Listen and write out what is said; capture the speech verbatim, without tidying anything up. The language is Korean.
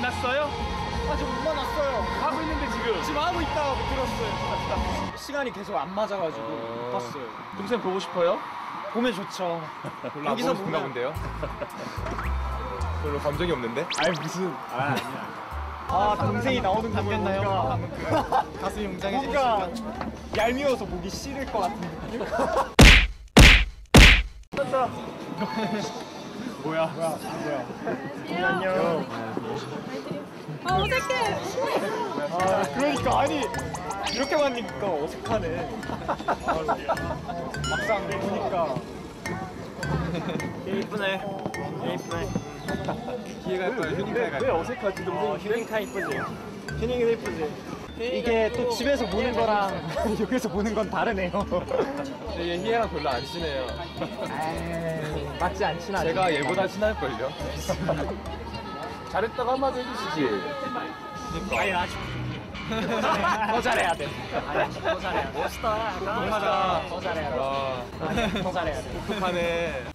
만났어요? 아직 못 만났어요. 하고 있는데 지금. 지금 하고 있다고 들었어요. 시간이 계속 안 맞아가지고 못 봤어요. 동생 보고 싶어요? 보면 좋죠. 별로 안 여기서 보고 싶나 보면- 본데요? 별로 감정이 없는데? 아니 무슨 아 아니야. 아 동생이 나오는 거 보니까 가슴이 웅장해지니까 뭔가 얄미워서 보기 싫을 것 같은 느낌. 떴다. 뭐야? 뭐야? 뭐야? 안녕. 아 어색해. 아 그러니까 아니 이렇게 만니까 어색하네. 막상 보니까 이쁘네. 이쁘네. 기회가 있어요. 휴닝카에 갈 왜 거야. 어색하지 동생? 휴닝카 이쁘지? 휴닝이 이쁘지? 이게 또 집에서 보는 거랑 여기서 보는 건 다르네요. 근데 얘 희애랑 별로 안 친해요. 에이, 맞지 않진 않아. 제가 얘보다 친할걸요? 잘했다고 한마디 해주시지. 아니 아직 더 잘해야 돼. 아니, 더 잘해야 돼. 멋있다. 멋있다. 더 잘해야 돼. 아, 더 잘해야 돼. 똑똑하네.